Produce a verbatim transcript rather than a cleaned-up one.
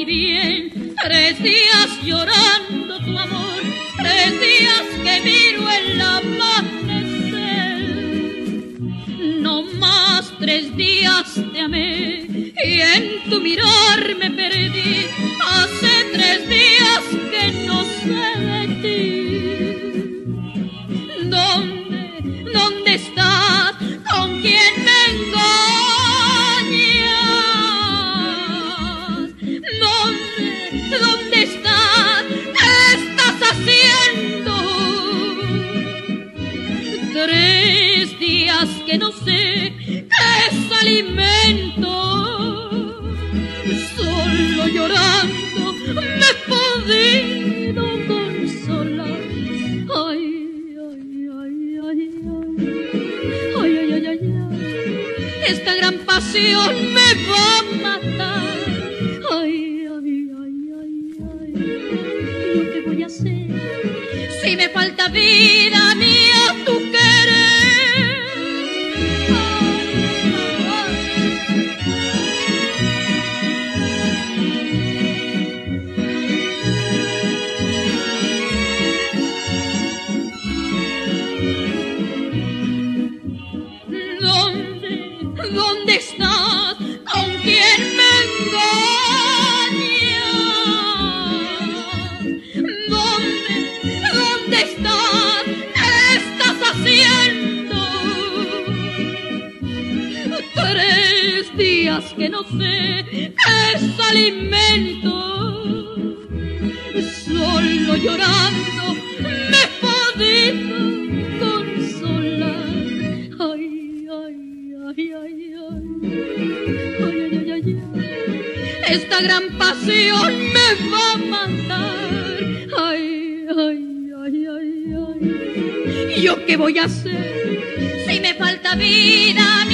bien. Tres días llorando tu amor, tres días que miro el amanecer. No más tres días te amé y en tu mirar me perdí. Hace tres días que no sé de ti. ¿Dónde, dónde estás? ¿Con quién me engañas? ¿Dónde, dónde estás? ¿Qué estás haciendo? Tres días que no sé qué es alimento. Solo llorando me he podido consolar. Ay, ay, ay, ay, ay, ay, ay, ay, ay. Esta gran pasión me va a matar. Ay, ay, ay, ay, ay. ¿Yo qué voy a hacer si me falta vida mía tu querer? ¿Dónde estás? ¿Con quién me engañas? ¿Dónde, dónde estás? ¿Qué estás haciendo? Tres días que no sé qué es alimento. Solo llorando me he podido consolar. Ay, ay, ay, ay, ay, ay, ay, ay, ay. Esta gran pasión me va a matar. Ay, ay, ay, ay, ay. ¿Yo qué voy a hacer si me falta vida?